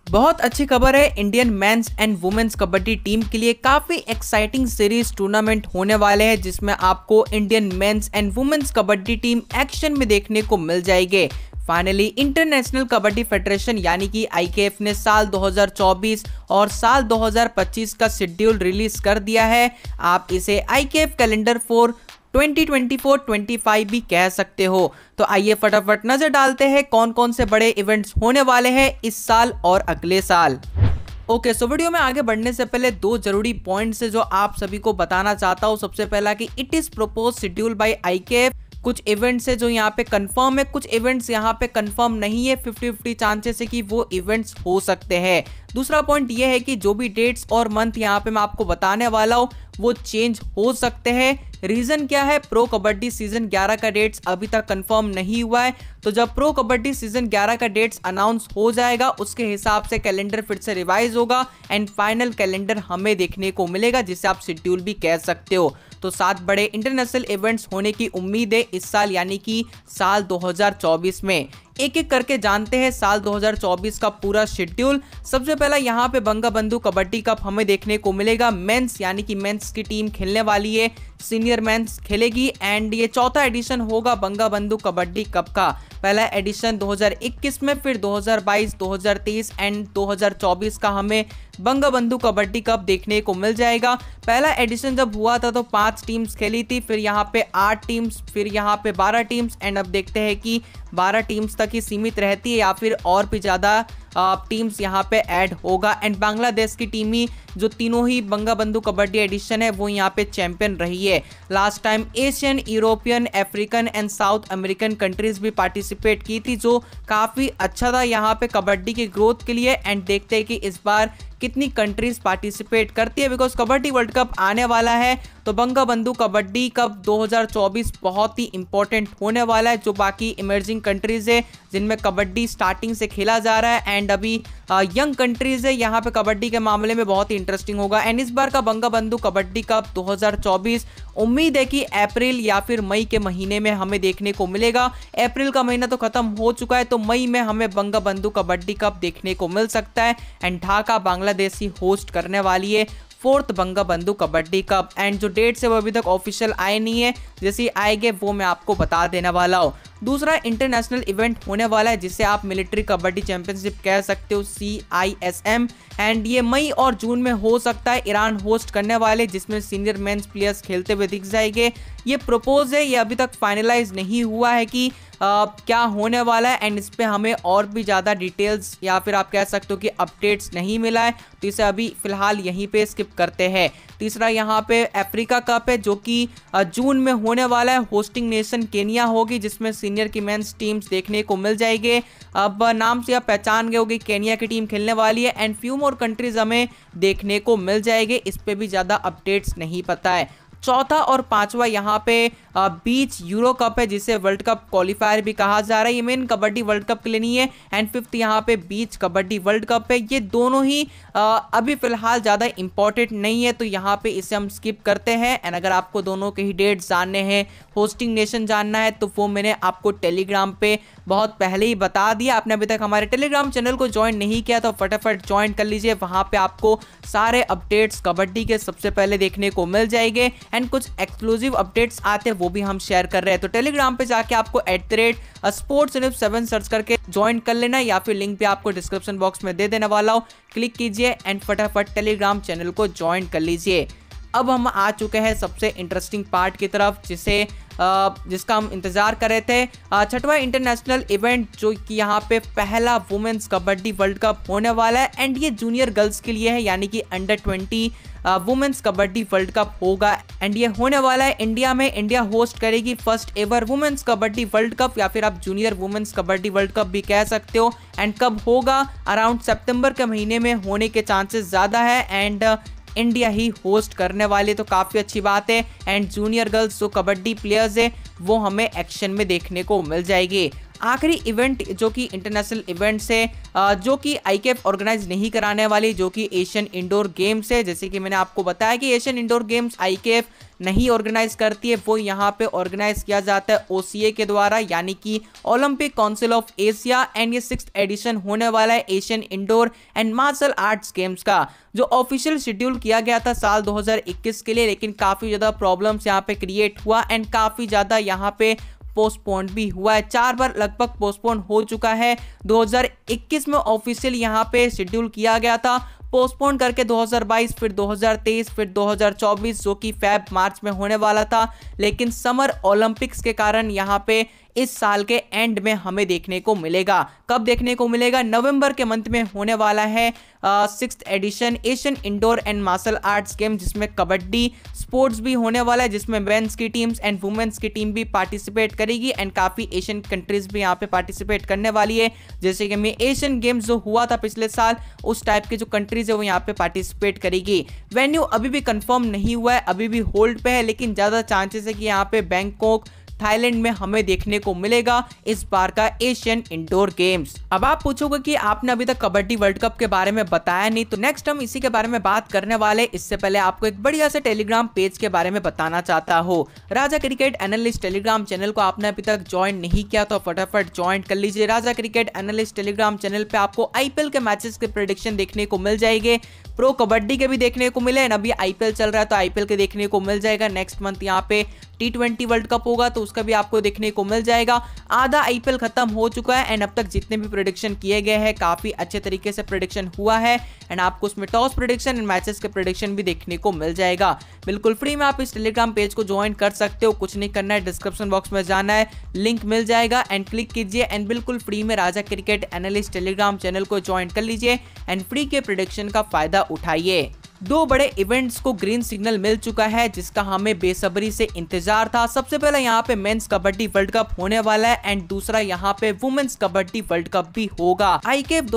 बहुत अच्छी खबर है, Indian men's and women's kabaddi team के लिए काफी एक्साइटिंग सीरीज टूर्नामेंट होने वाले हैं जिसमें आपको Indian men's and women's kabaddi team action में देखने को मिल जाएगी। फाइनली इंटरनेशनल कबड्डी फेडरेशन यानी कि आईकेएफ ने साल 2024 और साल 2025 का शेड्यूल रिलीज कर दिया है। आप इसे आईकेएफ कैलेंडर फॉर 2024-25 भी कह सकते हो। तो आइए फटाफट नजर डालते हैं कौन कौन से बड़े इवेंट्स होने वाले हैं इस साल और अगले साल। ओके, सो वीडियो में आगे बढ़ने से पहले दो जरूरी पॉइंट्स है जो आप सभी को बताना चाहता हूं। सबसे पहला कि it is propose schedule by IKF. कुछ इवेंट्स है जो यहाँ पे कंफर्म है, कुछ इवेंट्स यहाँ पे कंफर्म नहीं है। 50-50 चांसेस है कि वो इवेंट्स हो सकते हैं। दूसरा पॉइंट ये है कि जो भी डेट्स और मंथ यहाँ पे मैं आपको बताने वाला हूँ वो चेंज हो सकते हैं। रीजन क्या है? प्रो कबड्डी सीजन 11 का डेट्स अभी तक कंफर्म नहीं हुआ है, तो जब प्रो कबड्डी सीजन 11 का डेट्स अनाउंस हो जाएगा उसके हिसाब से कैलेंडर फिर से रिवाइज होगा एंड फाइनल कैलेंडर हमें देखने को मिलेगा जिसे आप शेड्यूल भी कह सकते हो। तो 7 बड़े इंटरनेशनल इवेंट्स होने की उम्मीद है इस साल यानी कि साल 2024 में। एक एक करके जानते हैं साल 2024 का पूरा शेड्यूल। सबसे पहला यहाँ पे बंगाबंधु कबड्डी कप हमें देखने को मिलेगा। मेंस यानी कि मेंस की टीम खेलने वाली है, सीनियर मेंस खेलेगी एंड ये चौथा एडिशन होगा बंगाबंधु कबड्डी कप का। पहला एडिशन 2021 में, फिर 2022, 2023 एंड 2024 का हमें बंगाबंधु कबड्डी कप देखने को मिल जाएगा। पहला एडिशन जब हुआ था तो 5 टीम्स खेली थी, फिर यहाँ पे 8 टीम्स, फिर यहाँ पे 12 टीम्स एंड अब देखते हैं कि 12 टीम्स तक ही सीमित रहती है या फिर और भी ज़्यादा टीम्स यहाँ पे ऐड होगा। एंड बांग्लादेश की टीम ही जो तीनों ही बंगाबंधु कबड्डी एडिशन है वो यहाँ पे चैंपियन रही है। Last time Asian, European, African and South American countries भी पार्टिसिपेट की थी जो काफ़ी अच्छा था यहाँ पे कबड्डी की ग्रोथ के लिए। एंड देखते हैं कि इस बार कितनी कंट्रीज पार्टिसिपेट करती है, बिकॉज कबड्डी वर्ल्ड कप आने वाला है तो बंगाबंधु कबड्डी कप 2024 बहुत ही इंपॉर्टेंट होने वाला है। जो बाकी इमर्जिंग कंट्रीज है जिनमें कबड्डी स्टार्टिंग से खेला जा रहा है एंड अभी यंग कंट्रीज है, यहाँ पे कबड्डी के मामले में बहुत ही इंटरेस्टिंग होगा। एंड इस बार का बंगाबंधु कबड्डी कप 2024 उम्मीद है कि अप्रैल या फिर मई के महीने में हमें देखने को मिलेगा। अप्रैल का महीना तो खत्म हो चुका है तो मई में हमें बंगाबंधु कबड्डी कप देखने को मिल सकता है। एंड ढाका बांग्लादेश ही होस्ट करने वाली है 4th Bangabandhu kabaddi cup. And जो डेट्स है वो अभी तक ऑफिशियल आए नहीं है, जैसे आएंगे वो मैं आपको बता देने वाला हूँ। दूसरा इंटरनेशनल इवेंट होने वाला है जिसे आप मिलिट्री कबड्डी चैंपियनशिप कह सकते हो, CISM। एंड ये मई और जून में हो सकता है। ईरान होस्ट करने वाले जिसमें सीनियर मेंस प्लेयर्स खेलते हुए दिख जाएंगे। ये प्रपोज है, ये अभी तक फाइनलाइज नहीं हुआ है कि क्या होने वाला है एंड इस पे हमें और भी ज़्यादा डिटेल्स या फिर आप कह सकते हो कि अपडेट्स नहीं मिला है, तो इसे अभी फिलहाल यहीं पे स्किप करते हैं। तीसरा यहाँ पे अफ्रीका कप है जो कि जून में होने वाला है। होस्टिंग नेशन केनिया होगी जिसमें सीनियर की मेंस टीम्स देखने को मिल जाएंगे। अब नाम से आप पहचान गए होगी, केनिया की टीम खेलने वाली है एंड फ्यू मोर कंट्रीज हमें देखने को मिल जाएंगे। इस पे भी ज़्यादा अपडेट्स नहीं पता है। चौथा और पांचवा यहाँ पे बीच यूरो कप है जिसे वर्ल्ड कप क्वालिफायर भी कहा जा रहा है। ये मेन कबड्डी वर्ल्ड कप के लिए नहीं है। एंड 5th यहाँ पे बीच कबड्डी वर्ल्ड कप है। ये दोनों ही अभी फिलहाल ज़्यादा इंपॉर्टेंट नहीं है तो यहाँ पे इसे हम स्किप करते हैं। एंड अगर आपको दोनों के ही डेट्स जानने हैं, होस्टिंग नेशन जानना है तो वो मैंने आपको टेलीग्राम पे बहुत पहले ही बता दिया। आपने अभी तक हमारे टेलीग्राम चैनल को ज्वाइन नहीं किया तो फटाफट ज्वाइन कर लीजिए। वहाँ पे आपको सारे अपडेट्स कबड्डी के सबसे पहले देखने को मिल जाएंगे एंड कुछ एक्सक्लूसिव अपडेट्स आते हैं वो भी हम शेयर कर रहे हैं। तो टेलीग्राम पे जाके आपको @sportsnip7 सर्च करके ज्वाइन कर लेना या फिर लिंक भी आपको डिस्क्रिप्शन बॉक्स में दे देने वाला हूँ, क्लिक कीजिए एंड फटाफट टेलीग्राम चैनल को ज्वाइन कर लीजिए। अब हम आ चुके हैं सबसे इंटरेस्टिंग पार्ट की तरफ जिसका हम इंतजार कर रहे थे। 6वां इंटरनेशनल इवेंट जो कि यहाँ पे पहला वुमेन्स कबड्डी वर्ल्ड कप होने वाला है एंड ये जूनियर गर्ल्स के लिए है यानी कि under 20 women's kabaddi world cup होगा। एंड ये होने वाला है इंडिया में। इंडिया होस्ट करेगी first ever women's kabaddi world cup या फिर आप junior women's kabaddi world cup भी कह सकते हो। एंड कब होगा? अराउंड सितंबर के महीने में होने के चांसेस ज़्यादा है एंड इंडिया ही होस्ट करने वाले तो काफ़ी अच्छी बात है। एंड जूनियर गर्ल्स जो कबड्डी प्लेयर्स है वो हमें एक्शन में देखने को मिल जाएगी। आखिरी इवेंट जो कि इंटरनेशनल इवेंट्स है जो कि IKF ऑर्गेनाइज नहीं कराने वाली, जो कि एशियन इंडोर गेम्स है। जैसे कि मैंने आपको बताया कि एशियन इंडोर गेम्स IKF नहीं ऑर्गेनाइज करती है, वो यहाँ पे ऑर्गेनाइज किया जाता है OCA के द्वारा, यानी कि Olympic council of Asia. And ये 6th एडिशन होने वाला है Asian indoor and martial arts games का, जो ऑफिशियल शेड्यूल किया गया था साल 2021 के लिए, लेकिन काफी ज्यादा प्रॉब्लम्स यहाँ पे क्रिएट हुआ एंड काफी ज्यादा यहाँ पे पोस्टपोन भी हुआ है। 4 बार लगभग पोस्टपोन हो चुका है। 2021 में ऑफिशियल यहाँ पे शेड्यूल किया गया था, पोस्टपोन करके 2022, फिर 2023, फिर 2024 जो कि मार्च में होने वाला था, लेकिन समर ओलंपिक्स के कारण यहाँ पे इस साल के एंड में हमें देखने को मिलेगा। कब देखने को मिलेगा? नवंबर के मंथ में होने वाला है 6th edition Asian indoor and martial arts game, जिसमें कबड्डी स्पोर्ट्स भी होने वाला है, जिसमें मेंस की टीम्स एंड वुमेन्स की टीम भी पार्टिसिपेट करेगी एंड काफी एशियन कंट्रीज भी यहाँ पे पार्टिसिपेट करने वाली है। जैसे कि मैं एशियन गेम्स जो हुआ था पिछले साल, उस टाइप के जो कंट्रीज है वो यहाँ पे पार्टिसिपेट करेगी। वेन्यू अभी भी कंफर्म नहीं हुआ है, अभी भी होल्ड पे है, लेकिन ज्यादा चांसेस है कि यहाँ पे बैंकॉक थाईलैंड में हमें देखने को मिलेगा इस बार का एशियन इंडोर गेम्स। अब आप पूछोगे कि आपने अभी तक कबड्डी वर्ल्ड कप के बारे में बताया नहीं, तो नेक्स्ट हम इसी के बारे में बात करने वाले। इससे पहले आपको एक बढ़िया से टेलीग्राम पेज के बारे में बताना चाहता हूँ। Raja cricket analyst telegram channel को आपने अभी तक ज्वाइन नहीं किया तो फटाफट ज्वाइन कर लीजिए। Raja cricket analyst telegram channel पे आपको IPL के मैचेस के प्रेडिक्शन देखने को मिल जाएंगे, प्रो कबड्डी के भी देखने को मिले। अभी IPL चल रहा है तो IPL के देखने को मिल जाएगा। नेक्स्ट मंथ यहाँ पे T20 वर्ल्ड कप होगा तो उसका भी आपको देखने को मिल जाएगा। आधा IPL खत्म हो चुका है एंड अब तक जितने भी प्रेडिक्शन किए गए हैं काफी अच्छे तरीके से प्रेडिक्शन हुआ है एंड आपको उसमें टॉस प्रेडिक्शन एंड मैचेस के प्रेडिक्शन भी देखने को मिल जाएगा। बिल्कुल फ्री में आप इस टेलीग्राम पेज को ज्वाइन कर सकते हो, कुछ नहीं करना है, डिस्क्रिप्शन बॉक्स में जाना है, लिंक मिल जाएगा एंड क्लिक कीजिए एंड बिल्कुल फ्री में Raja cricket analyst telegram channel को ज्वाइन कर लीजिए एंड फ्री के प्रेडिक्शन का फायदा उठाइए। 2 बड़े इवेंट्स को ग्रीन सिग्नल मिल चुका है जिसका हमें बेसब्री से इंतजार था। सबसे पहले यहाँ पे मेंस कबड्डी वर्ल्ड कप होने वाला है एंड दूसरा यहाँ पे वुमेन्स कबड्डी वर्ल्ड कप भी होगा। IKF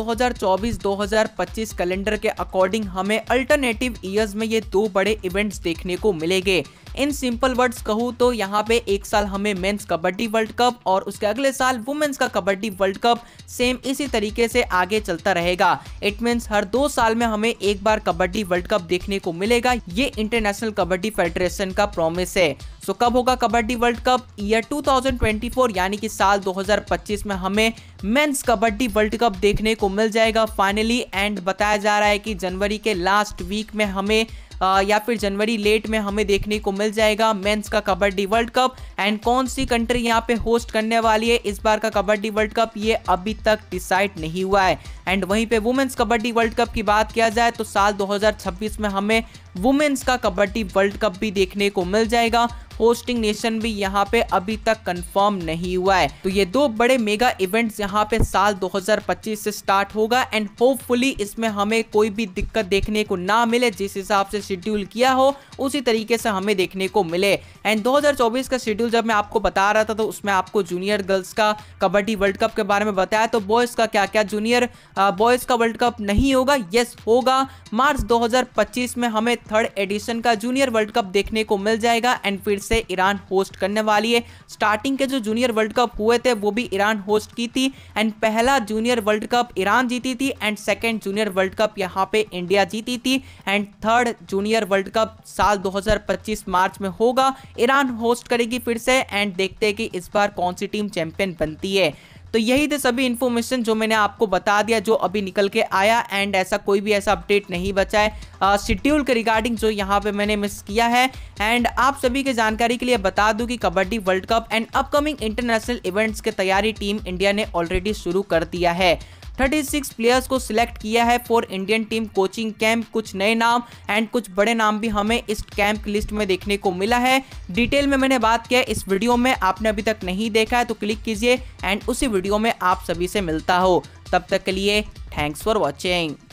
2024-2025 कैलेंडर के अकॉर्डिंग हमें अल्टरनेटिव ईयर्स में ये 2 बड़े इवेंट्स देखने को मिलेंगे। इन सिंपल वर्ड्स कहूँ तो यहाँ पे एक साल हमें मेंस कबड्डी वर्ल्ड कप और उसके अगले साल वुमेन्स का कबड्डी वर्ल्ड कप सेम इसी तरीके से आगे चलता रहेगा। इट मींस हर 2 साल में हमें एक बार कबड्डी वर्ल्ड कप देखने को मिलेगा। ये इंटरनेशनल कबड्डी फेडरेशन का प्रॉमिस है। सो कब होगा कबड्डी वर्ल्ड कप? ईयर 2024 यानी कि साल 2025 में हमें मेंस कबड्डी वर्ल्ड कप देखने को मिल जाएगा फाइनली। एंड बताया जा रहा है कि जनवरी के लास्ट वीक में हमें या फिर जनवरी लेट में हमें देखने को मिल जाएगा मेंस का कबड्डी वर्ल्ड कप। एंड कौन सी कंट्री यहाँ पे होस्ट करने वाली है इस बार का कबड्डी वर्ल्ड कप, ये अभी तक डिसाइड नहीं हुआ है। एंड वहीं पे वुमेन्स कबड्डी वर्ल्ड कप की बात किया जाए तो साल 2026 में हमें वुमेन्स का कबड्डी वर्ल्ड कप भी देखने को मिल जाएगा। होस्टिंग नेशन भी यहाँ पे अभी तक कंफर्म नहीं हुआ है। तो ये 2 बड़े मेगा इवेंट्स यहाँ पे साल 2025 से स्टार्ट होगा एंड होपफुली इसमें हमें कोई भी दिक्कत देखने को ना मिले, जिस हिसाब से शेड्यूल किया हो उसी तरीके से हमें देखने को मिले। एंड 2024 का शेड्यूल जब मैं आपको बता रहा था तो उसमें आपको जूनियर गर्ल्स का कबड्डी वर्ल्ड कप के बारे में बताया, तो बॉयज का क्या क्या, जूनियर बॉयज का वर्ल्ड कप नहीं होगा? यस होगा। मार्च 2025 में हमें 3rd एडिशन का जूनियर वर्ल्ड कप देखने को मिल जाएगा एंड फिर से ईरान होस्ट करने वाली है। स्टार्टिंग के जो जूनियर वर्ल्ड कप हुए थे वो भी ईरान होस्ट की थी एंड पहला जूनियर वर्ल्ड कप ईरान जीती थी and second junior world cup यहाँ पे इंडिया जीती थी and 3rd junior world cup साल 2025 मार्च में होगा। ईरान होस्ट करेगी फिर से एंड देखते हैं कि इस बार कौन सी टीम चैंपियन बनती है। तो यही थे सभी इन्फॉर्मेशन जो मैंने आपको बता दिया, जो अभी निकल के आया एंड ऐसा कोई भी ऐसा अपडेट नहीं बचा है शेड्यूल के रिगार्डिंग जो यहाँ पे मैंने मिस किया है। एंड आप सभी के जानकारी के लिए बता दूं कि kabaddi world cup and upcoming international events की तैयारी टीम इंडिया ने ऑलरेडी शुरू कर दिया है। 36 प्लेयर्स को सिलेक्ट किया है for Indian team coaching camp. कुछ नए नाम एंड कुछ बड़े नाम भी हमें इस कैंप की लिस्ट में देखने को मिला है। डिटेल में मैंने बात किया इस वीडियो में, आपने अभी तक नहीं देखा है तो क्लिक कीजिए एंड उसी वीडियो में आप सभी से मिलता हो। तब तक के लिए थैंक्स फॉर वॉचिंग।